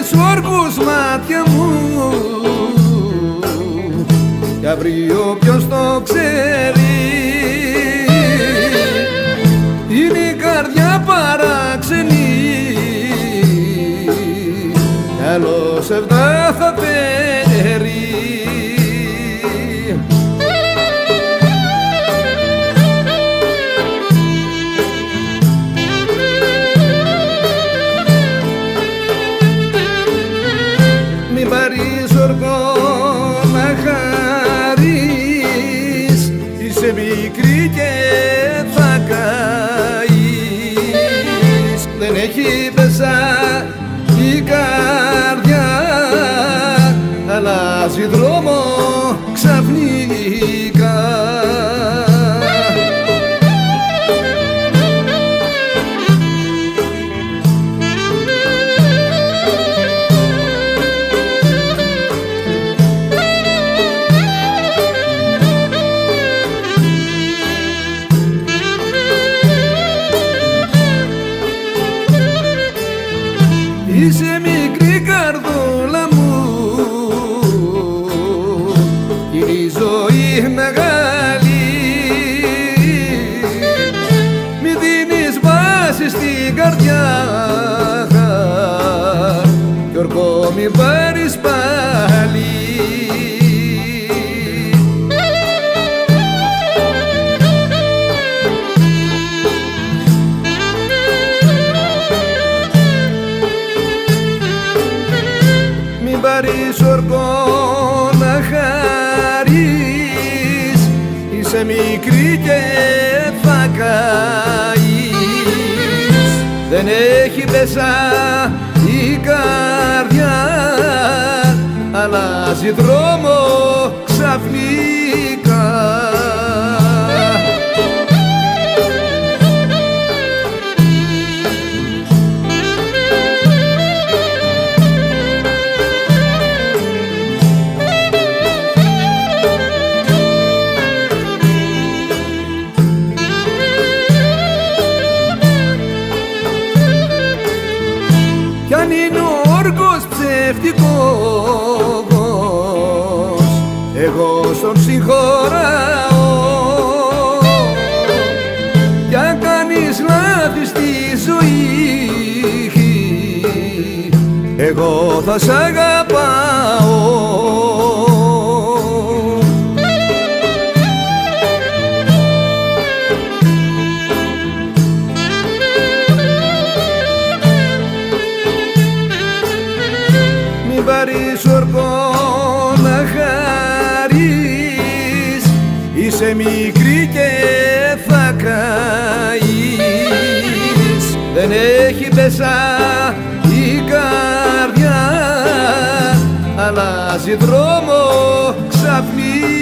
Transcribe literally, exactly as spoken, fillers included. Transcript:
βαρύς όρκους μάτια μου, κι αύριο ποιος το ξέρει. Είναι η καρδιά παράξενη, κι άλλο σεβδά θα φέρει. Βαρύς όρκο να χαρείς, είσαι μικρή και θα καείς. Δεν έχει πέσα η καρδιά, αλλάζει δρόμο ξαφνικά. Είσαι μικρή καρδούλα μου, είναι η ζωή μεγάλη. Μη δίνεις βάση στην καρδιά, κι ορκό μη πάρεις πάλι. Βαρύς όρκο να χαρείς, είσαι μικρή και θα καείς. Δεν έχει πέσα η καρδιά, αλλάζει δρόμο ξαφνικά. Κι αν είναι ο όρκος ψεύτικος, εγώ στον συγχωράω. Κι αν κάνεις λάθη στη ζωή, εγώ θα σ' αγαπάω. Βαρύς όρκο να χαρείς, είσαι μικρή και θα καείς. Δεν έχει πέσα η καρδιά, αλλάζει δρόμο ξαφνικά.